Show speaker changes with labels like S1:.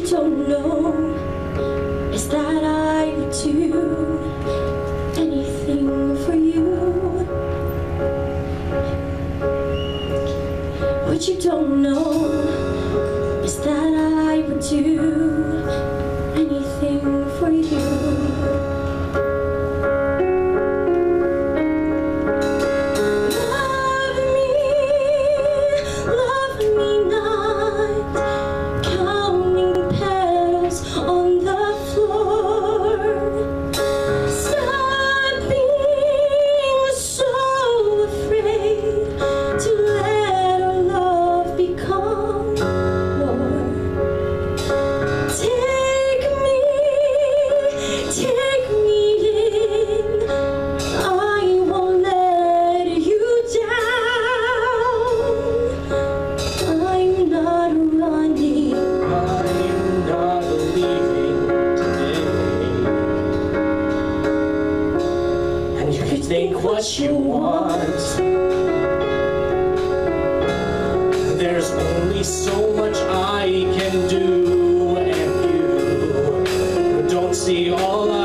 S1: don't know is that I would do anything for you. What you don't know is that I would do anything for you.
S2: What you want. There's only so much I can do, and you don't see all